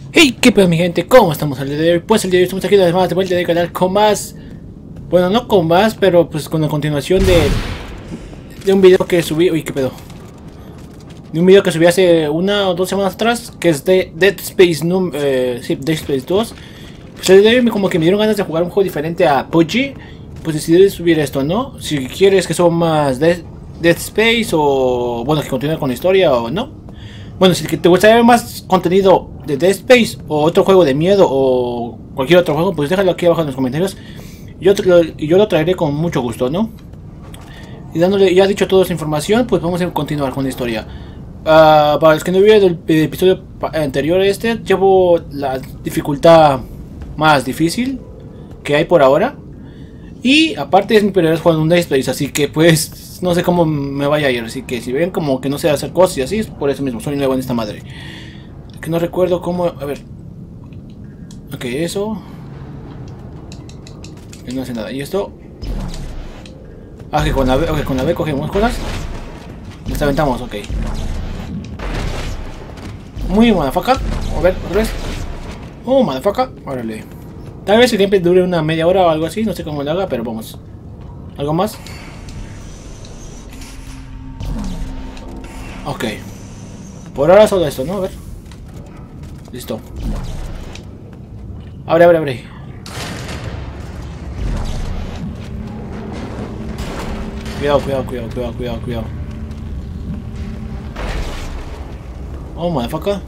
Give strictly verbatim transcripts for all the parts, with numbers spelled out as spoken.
Hey, qué pedo mi gente, ¿cómo estamos el día de hoy? Pues el día de hoy estamos aquí una vez más de vuelta en el canal con más. Bueno, no con más, pero pues con la continuación de De un video que subí. Uy, qué pedo. De un video que subí hace una o dos semanas atrás, que es de Dead Space num eh, sí, Dead Space dos. Pues el día de hoy como que me dieron ganas de jugar un juego diferente a P U B G. Pues decidí subir esto, ¿no? Si quieres que suba más de Dead Space o bueno, que continúe con la historia o no. Bueno, si te gustaría ver más contenido de Dead Space o otro juego de miedo o cualquier otro juego, pues déjalo aquí abajo en los comentarios. Yo, te lo, yo lo traeré con mucho gusto, ¿no? Y dándole ya dicho toda esa información, pues vamos a continuar con la historia. Uh, para los que no vieron el, el episodio anterior a este, llevo la dificultad más difícil que hay por ahora. Y aparte es mi primera vez jugando un Dead Space, así que pues no sé cómo me vaya a ir. Así que si ven como que no sé hacer cosas y así, es por eso mismo, soy nuevo en esta madre. Que no recuerdo cómo... A ver. Ok, eso. Que no hace nada. ¿Y esto? Ah, que con la B, okay, con la B cogemos cosas. Nos aventamos, ok. Muy motherfucker. A ver, otra vez. Oh, motherfucker. Órale. Tal vez el gameplay dure una media hora o algo así. No sé cómo lo haga, pero vamos. ¿Algo más? Ok. Por ahora solo esto, ¿no? A ver. Listo. Abre, abre, abre. Cuidado, cuidado, cuidado, cuidado, cuidado, cuidado. Oh, motherfucker.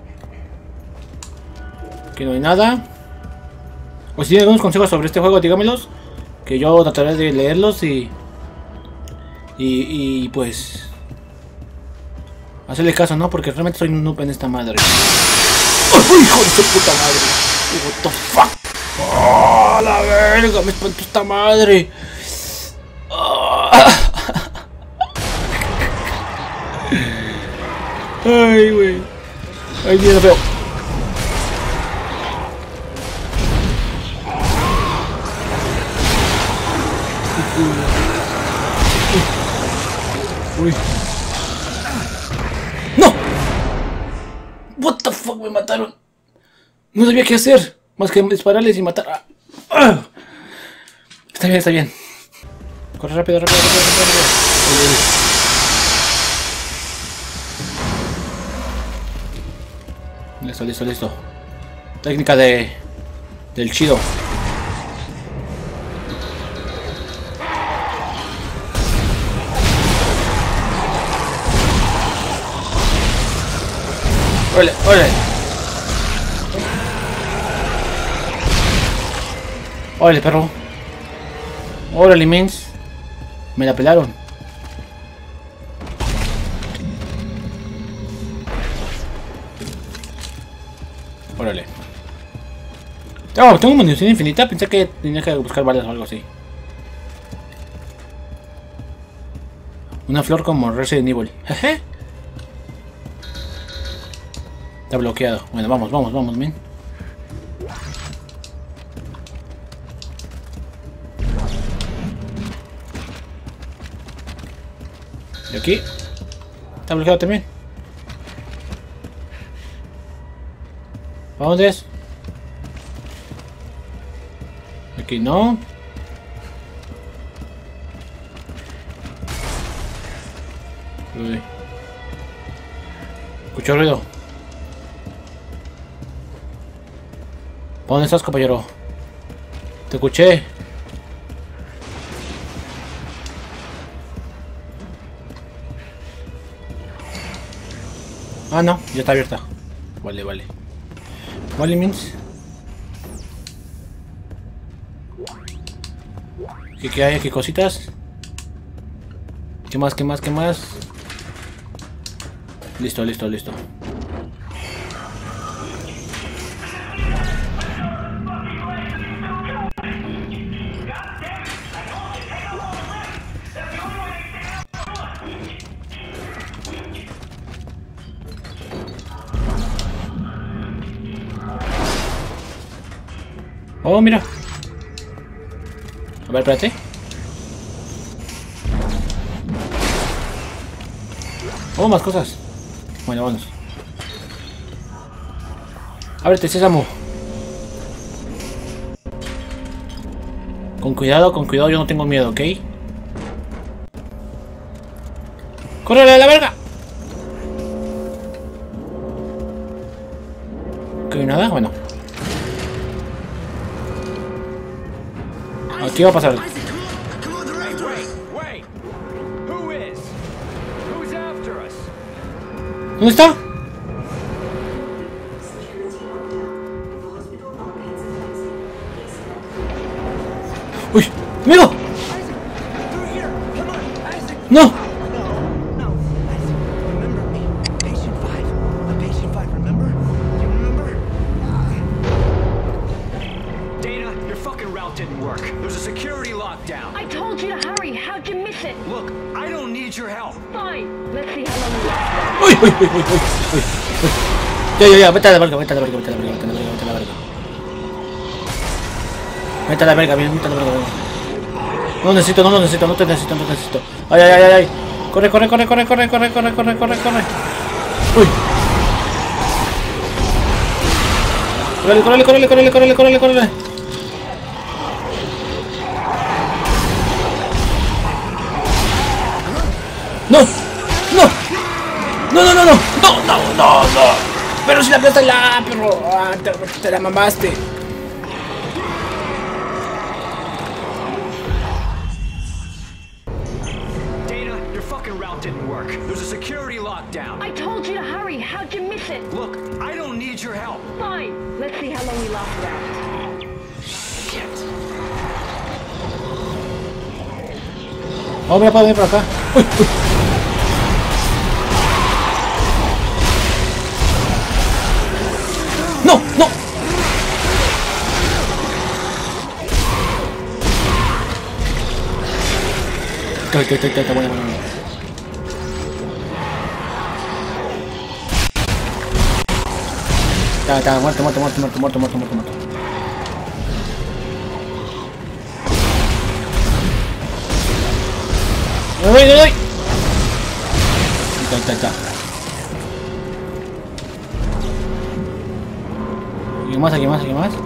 Aquí no hay nada. O si tienen algunos consejos sobre este juego, dígamelos. Que yo trataré de leerlos y... Y, y pues... hacerle caso, ¿no? Porque realmente soy un noob en esta madre. ¡Oh, hijo de su puta madre! What the fuck. ¡Oh, la verga! Me espantó esta madre. Oh. Ay, güey. Ay, mira, feo. Uy. ¡No! What the fuck, me mataron. No sabía qué hacer. Más que dispararles y matar. ¡Ah! Está bien, está bien. Corre rápido, rápido, rápido, rápido, rápido. Listo, listo, listo. Técnica de... del chido. ¡Órale, órale! ¡Órale, perro! ¡Órale, mens! Me la pelaron. Órale. Oh, tengo munición infinita. Pensé que tenía que buscar balas o algo así. Una flor como Resident Evil. Jeje. Está bloqueado. Bueno, vamos, vamos, vamos, men. Y aquí. Está bloqueado también. ¿A dónde es? Aquí no. Uy. Escucho ruido. ¿Dónde estás, compañero? Te escuché. Ah, no, ya está abierta. Vale, vale. Vale, means. ¿Qué, qué hay aquí? Cositas. ¿Qué más? ¿Qué más? ¿Qué más? Listo, listo, listo. Oh, mira. A ver, espérate. Oh, más cosas. Bueno, vamos. Ábrete, Sésamo. Con cuidado, con cuidado, yo no tengo miedo, ¿ok? ¡Córrele a la verga! ¿Ok, nada? Bueno. Aquí va a pasar. ¿Dónde está? ¡Uy! ¡Amigo! ¡No! Dana, your fucking route didn't work. There's a security lockdown. I told you to hurry. How'd you miss it? Look, I don't need your help. Fine. Let's see how long we last. ¡Uy, uy, uy, uy, uy, uy! Ya, ya, ya, vete a la verga, vete a la verga, vete a la verga, vete a la verga, vete a la verga. Vete a la verga, bien, vete a la verga. No necesito, no lo necesito, no te necesito, no te necesito. Ay, ay, ay, ay. Corre, corre, corre, corre, corre, corre, corre, corre, corre, corre. Uy. Corre, corre, corre, corre, corre, corre, corre. No, no. No, no, no, no. No, no, no, no. Pero si la plata la, pero ah, te, te la mamaste. Didn't work. There's a security lockdown. I told you to hurry. How'd you miss it? Look, I don't need your help. Fine. Let's see how long we last around. Shit. Oh, mira, para por acá. Uy, uy. No, no. Estoy, estoy, estoy, estoy, bueno, bueno. Está, está, muerto, muerto, muerto, muerto, muerto, muerto, muerto, muerto. ¡Me voy, me voy! Está, está, está. ¿Aquí más, aquí más, aquí más?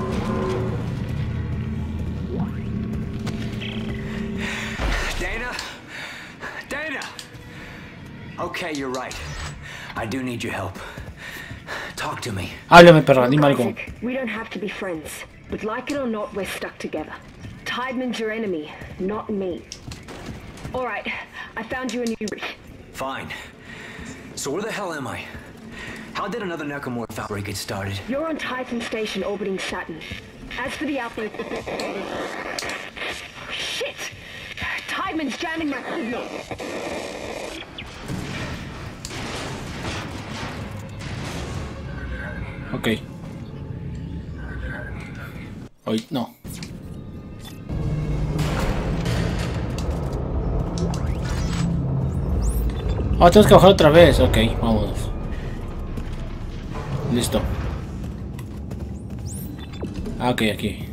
Dana? Dana! Okay, you're right. I do need your help. Talk to me. Háblame, perro, dime algo. Isaac, we don't have to be friends, but like it or not, we're stuck together. Tideman's your enemy, not me. All right, I found you a new route. Fine. So where the hell am I? How did another Necromorph outbreak get started? You're on Titan Station orbiting Saturn. As for the outbreak... Shit! Tideman's jamming my signal. Ok. Hoy no. Ah, tenemos que bajar otra vez. Ok, vámonos. Listo. Ah, ok, aquí.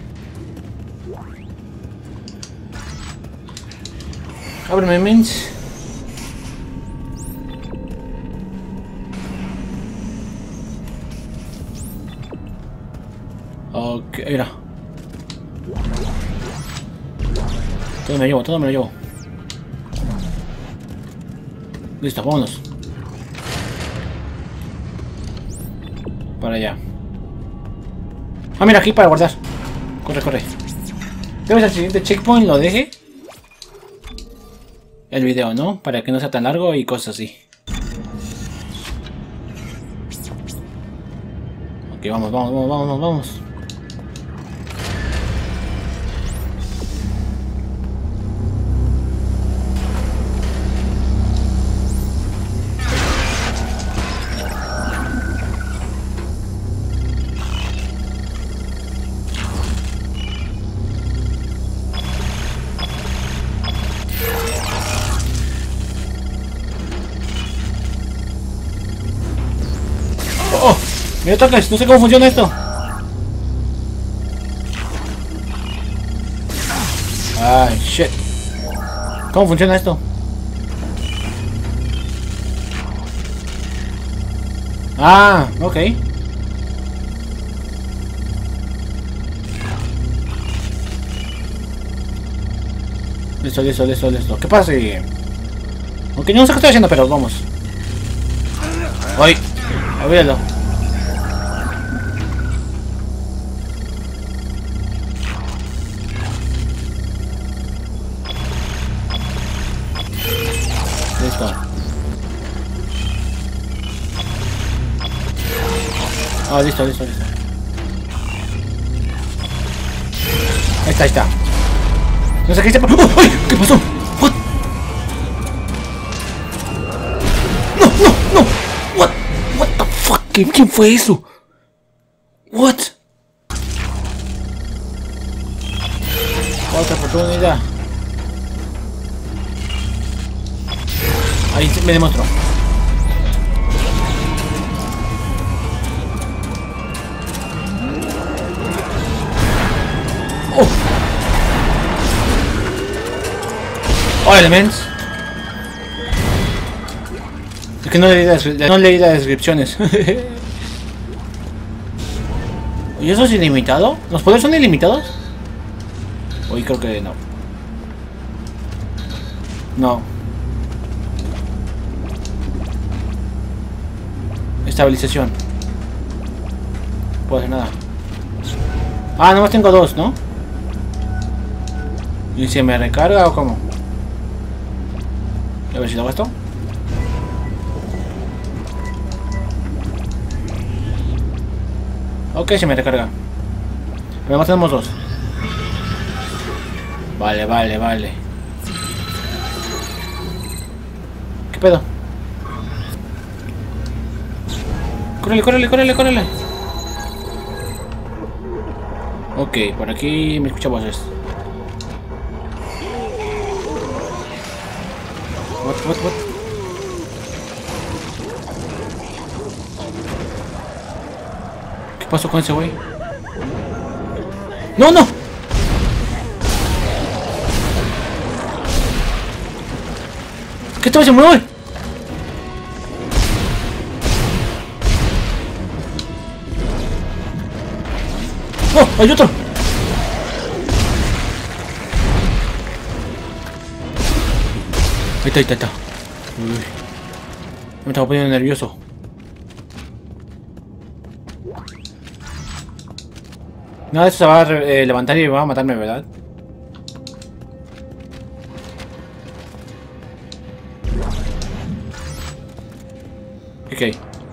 Ábreme, mens. Ok, mira. Todo me lo llevo, todo me lo llevo. Listo, vámonos. Para allá. Ah, mira, aquí para guardar. Corre, corre. Debes al siguiente checkpoint lo deje. El video, ¿no? Para que no sea tan largo y cosas así. Ok, vamos, vamos, vamos, vamos, vamos. ¡Oh! ¡Me toques! No sé cómo funciona esto. Ay, shit. ¿Cómo funciona esto? Ah, ok. Listo, listo, listo, listo. ¿Qué pasa? Aunque yo no sé qué estoy haciendo, pero vamos. ¡Ay! Olvídalo. Listo. Ah, listo, listo, listo. Ahí está, ahí está. No sé qué está. ¡Oh! ¡Ay! ¿Qué pasó? What? No, no, no. What? What the fuck? ¿Quién, quién fue eso? What? Otra oportunidad. Ahí me demostró. Oh. Oh, elements. Es que no leí las, no leí las descripciones. ¿Y eso es ilimitado? ¿Los poderes son ilimitados? Uy, creo que no. No. Estabilización. No puedo hacer nada. Ah, nomás tengo dos, ¿no? ¿Y se me recarga o cómo? A ver si lo hago esto. Ok, se me recarga. Pero además tenemos dos. Vale, vale, vale. ¿Qué pedo? Córrele, córrele, córrele, córrele. Ok, por aquí me escucha voces. What, what, what? ¿Qué pasó con ese güey? ¡No, no! ¿Qué te se mueve? ¡Oh! ¡Hay otro! Ahí está, ahí está, ahí está. Uy. Me estaba poniendo nervioso. No, eso se va a eh, levantar y va a matarme, ¿verdad? Ok.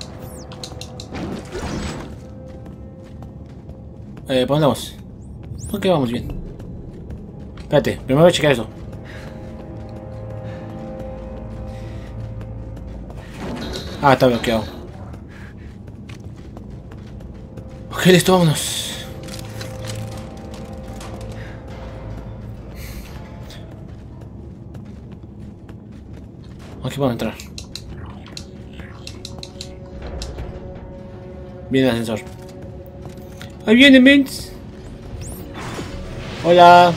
Eh, ¿por dónde vamos? Ok, vamos bien. Espérate, primero voy a checar eso. Ah, está bloqueado. Ok, listo, vámonos. Aquí vamos a entrar. Viene el ascensor. Ahí viene, mens. Hola.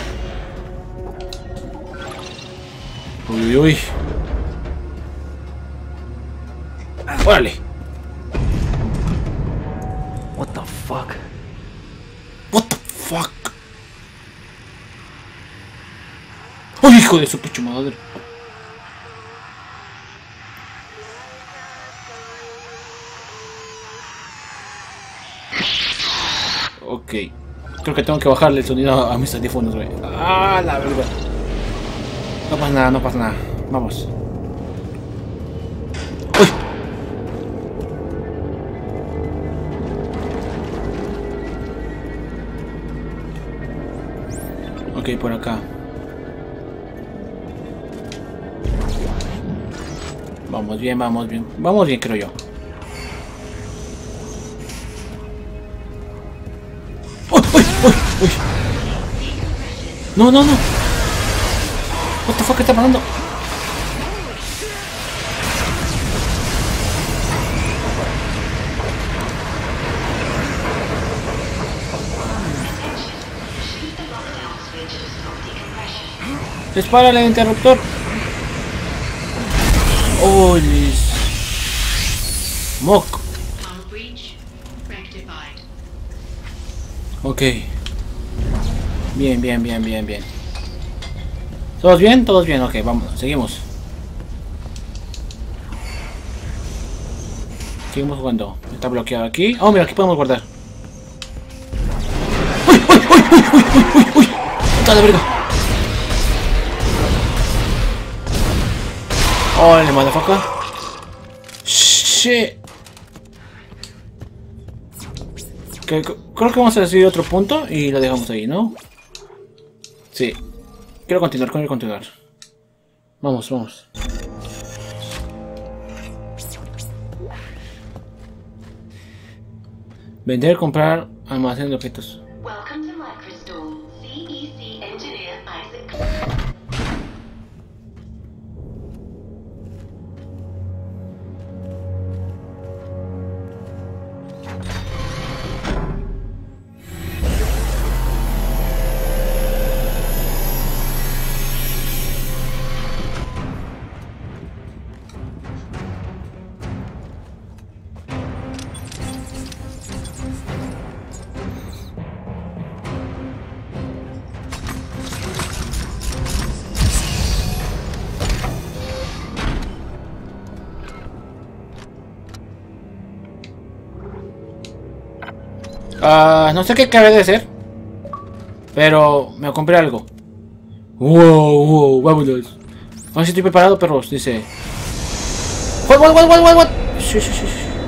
Uy, uy, uy. Órale. What the fuck? What the fuck. ¡Ay, hijo de su pecho madre! Ok. Creo que tengo que bajarle el sonido a mis audífonos, güey. Ah, la verdad. No pasa nada, no pasa nada. Vamos. ¡Uy! Ok, por acá. Vamos bien, vamos bien. Vamos bien, creo yo. ¡Uy, uy, uy, uy! No, no, no. What the fuck, ¿qué está pasando? Dispara el interruptor. Oh, Mock. Ok. Bien, bien, bien, bien, bien. ¿Todos bien? ¿Todos bien? Ok, vámonos, seguimos. Seguimos jugando. Está bloqueado aquí. Oh, mira, aquí podemos guardar. ¡Uy, uy, uy, uy, uy, uy, uy, uy! ¡Puta de verga! ¡Ole, motherfucker! ¡Shit! Okay, creo que vamos a decidir otro punto y lo dejamos ahí, ¿no? Sí. Quiero continuar, quiero continuar. Vamos, vamos. Vender, comprar, almacén de objetos. Welcome to Microstore. C E C engineer Isaac. Uh, no sé qué cabe de hacer, pero me compré algo. Wow, wow, vámonos. A ver si estoy preparado, perros. Dice. What, what, what, what, what, what? Sí, sí, sí,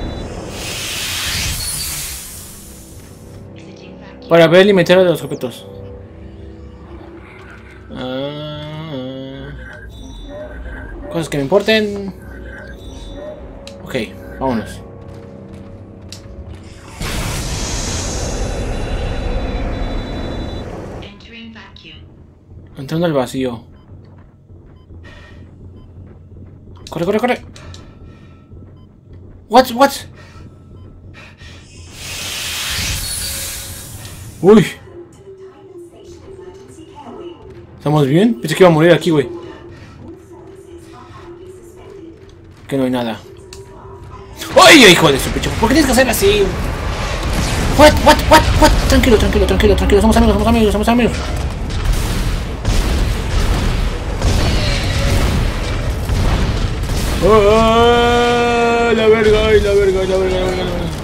sí. Para ver el inventario de los objetos. Uh, cosas que me importen. Ok, vámonos. Entrando al vacío. Corre, corre, corre. What, what? Uy. ¿Estamos bien? Pensé que iba a morir aquí, güey. Que no hay nada. ¡Ay, hijo de su pecho! ¿Por qué tienes que hacer así? What, what, what, what? Tranquilo, tranquilo, tranquilo, tranquilo. Somos amigos, somos amigos, somos amigos. ¡Oh, la verga, ay, la verga, ay, la verga, la verga, la verga!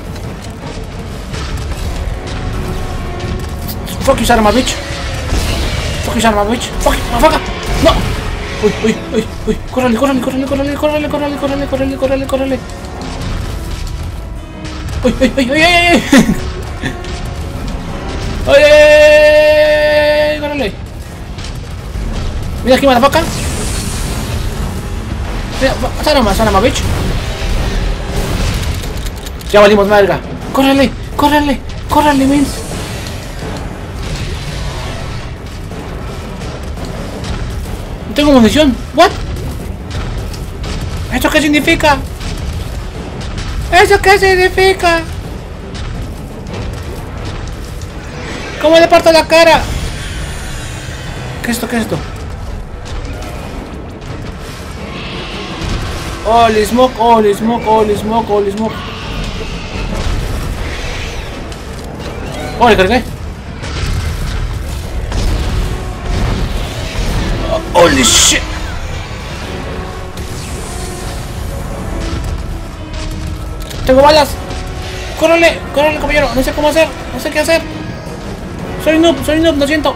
Fuck you, Sarma, bitch. Fuck you, Sarma, bitch. Fuck you, motherfucker. No. Uy, uy, uy, uy. Córrele, córrele, córrele, córrele, córrele, córrele, córrele, córrele, córrele, córrele. Uy, uy, uy, uy, uy, uy. Uy, uy, córrele. Mira aquí, motherfucker. Mira, Sarama, Sarama, bitch. Ya valimos verga. Córrele, córrele, córrele, mens. No tengo munición. What? ¿Eso qué significa? ¿Eso qué significa? ¿Cómo le parto la cara? ¿Qué es esto? ¿Qué es esto? Holy smoke, holy smoke, holy smoke, holy smoke. Oh, le cargué. Oh, holy shit. Tengo balas. Córrele, córrele, compañero. No sé cómo hacer, no sé qué hacer. Soy noob, soy noob, lo siento.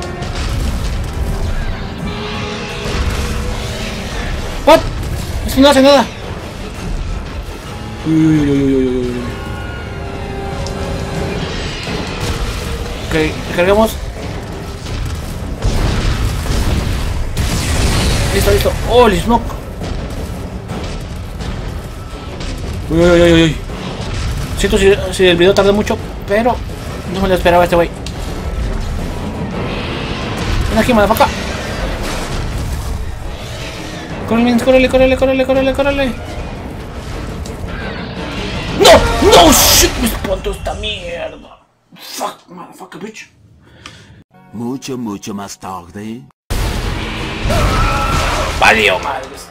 What? Eso no hace nada. Uy, uy, uy, uy, uy, uy. Ok, recarguemos. Listo, listo. Holy smoke. Uy, uy, uy, uy. Siento si, si el video tarda mucho, pero no me lo esperaba este güey. Ven aquí, motherfucker. Córrele, córrele, córrele, córrele, córrele, córrele. ¡No! ¡No! ¡Shit! Me espantó esta mierda. Fuck, motherfucker, bitch. Mucho, mucho más tarde. Valió, madres.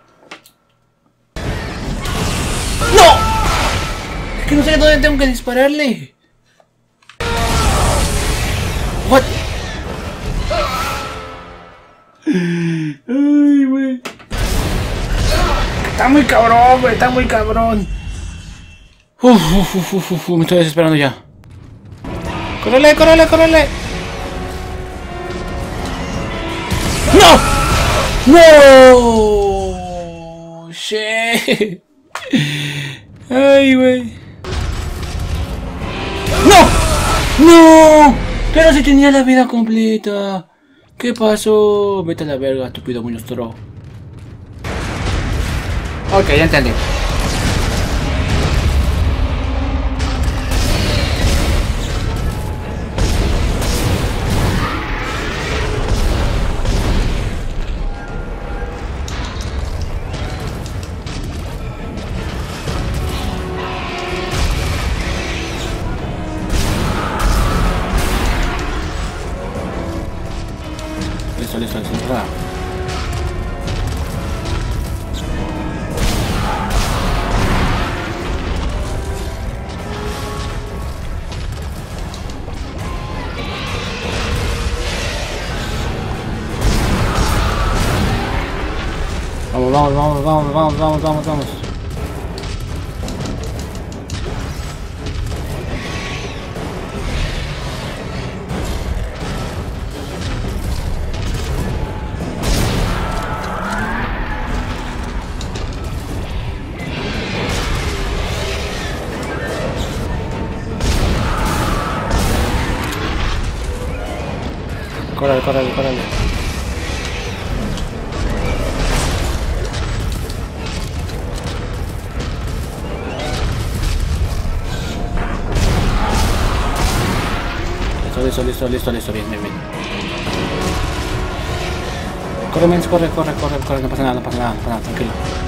¡No! Es que no sé dónde tengo que dispararle. What? Ay, güey. Está muy cabrón, güey. Está muy cabrón. Uf, uf, uf, uf, uf, me estoy desesperando ya. ¡Córrele, córrele, córrele! ¡No! ¡No! ¡Shit! ¡Ay, güey! ¡No! ¡No! Pero si tenía la vida completa. ¿Qué pasó? Vete a la verga, estúpido monstruo. Ok, ya entendí. Listo, listo, listo. Vamos, vamos, vamos, vamos, vamos, vamos, vamos, vamos. Córrele, córrele, córrele. Listo, listo, listo, listo, bien, bien, bien. Corre, mens, corre, corre, corre, corre, no pasa nada, no pasa nada, no pasa nada, tranquilo.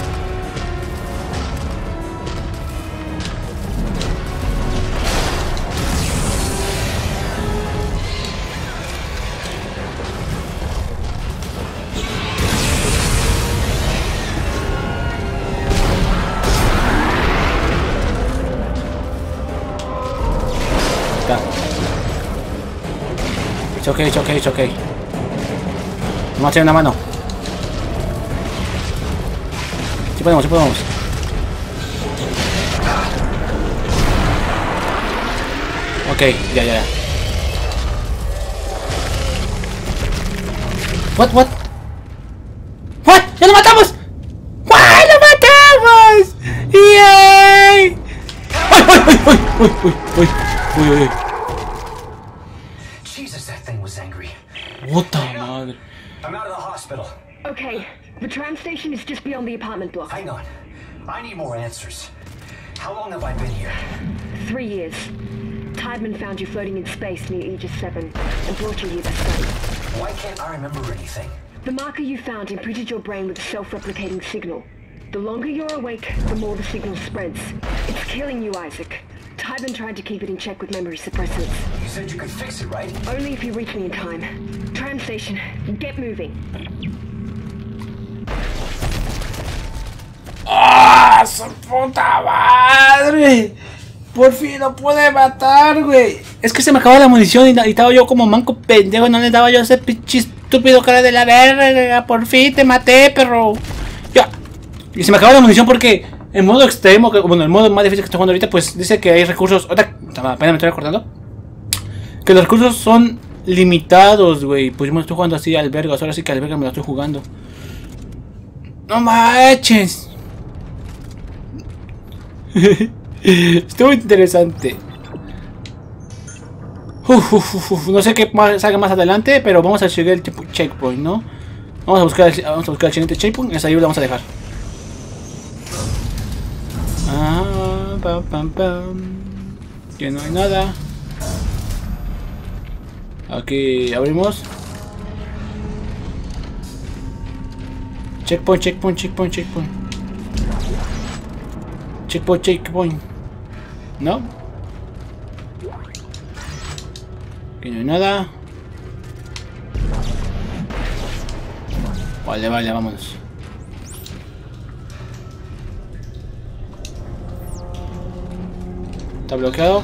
Ya. It's okay, it's okay, it's okay. Vamos a hacer una mano. Si podemos, si podemos. Ok, ya, ya, ya. What, what? What? ¡Ya lo matamos! ¡What! ¡Lo matamos! ¡Yay! ¡Uy, uy, uy, uy, uy, uy, uy, uy, uy! Jesus, that thing was angry. Puta madre. I'm out of the hospital. Okay, the tram station is just beyond the apartment block. Hang on. I need more answers. How long have I been here? Three years. Tideman found you floating in space near Aegis seven and brought you here to study. Why can't I remember anything? The marker you found imprinted your brain with a self-replicating signal. The longer you're awake, the more the signal spreads. It's killing you, Isaac. Tideman tried to keep it in check with memory suppressants. You said you could fix it, right? Only if you reach me in time. Tram station, get moving. ¡Ah! ¡Su puta madre! Por fin lo pude matar, güey. Es que se me acabó la munición y, y estaba yo como manco pendejo. No le daba yo ese pinche estúpido cara de la verga. Por fin te maté, perro. Ya. Y se me acabó la munición porque en modo extremo, que, bueno, el modo más difícil que estoy jugando ahorita, pues dice que hay recursos. Ahora, apenas me estoy recordando que los recursos son limitados, güey. Pues yo me estoy jugando así al verga. Ahora sí que al verga me lo estoy jugando. No manches. Estuvo interesante. Uf, uf, uf, uf. No sé qué más salga más adelante, pero vamos a llegar al tipo checkpoint, ¿no? Vamos a buscar el, vamos a buscar el siguiente checkpoint. Esa ahí lo vamos a dejar. Ah, pam, pam, pam. Que no hay nada. Aquí abrimos. Checkpoint, checkpoint, checkpoint, checkpoint. Checkpoint, checkpoint. ¿No? Aquí no hay nada. Vale, vale, vámonos. Está bloqueado.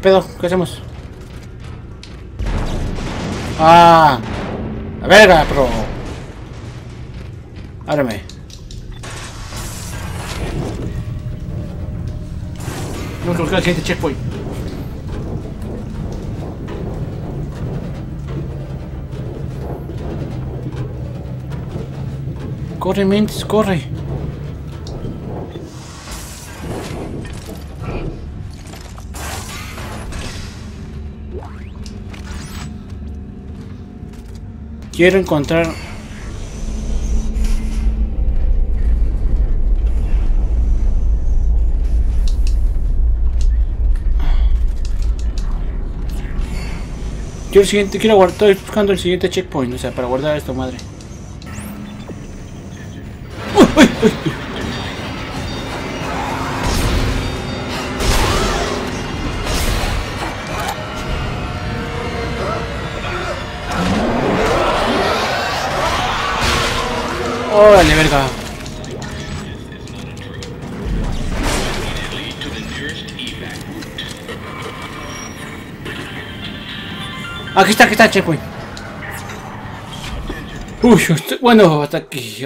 pedo? ¿Qué hacemos? Ah, a verga, pro. Ábreme. Tengo que buscar el siguiente checkpoint. Corre, Mentes, corre. Quiero encontrar... Quiero el siguiente, quiero guardar, estoy buscando el siguiente checkpoint, o sea, para guardar esto, madre. ¡Uy, uy, uy! ¡Órale, verga! Aquí está, aquí está el checkpoint. Uy, bueno, hasta aquí.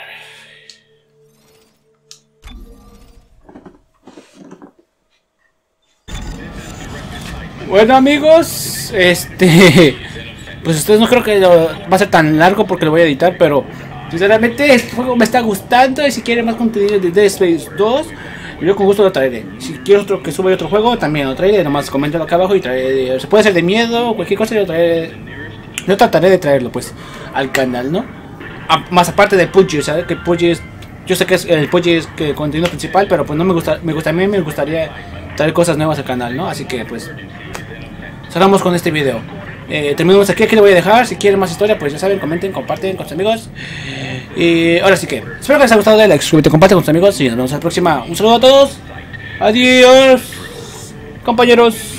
Bueno, amigos, este... Pues ustedes no creo que lo, va a ser tan largo porque lo voy a editar, pero... Sinceramente, este juego me está gustando y si quieren más contenido de Dead Space dos, yo con gusto lo traeré. Si quieres otro que suba otro juego, también lo traeré. Nomás coméntalo acá abajo y traeré. Se puede hacer de miedo o cualquier cosa, yo lo traeré. Yo trataré de traerlo, pues, al canal, ¿no? A, más aparte de Pudgy, ¿sabes? Que Pudgy es... Yo sé que es, el Pudgy es que contenido principal, pero pues no me gusta... Me gusta a mí me gustaría traer cosas nuevas al canal, ¿no? Así que, pues... Cerramos con este video. Eh, terminamos aquí, aquí le voy a dejar. Si quieren más historia, pues ya saben, comenten, comparten con sus amigos. Y ahora sí que espero que les haya gustado, dale like, suscríbete, comparte con tus amigos y nos vemos en la próxima. Un saludo a todos. Adiós, compañeros.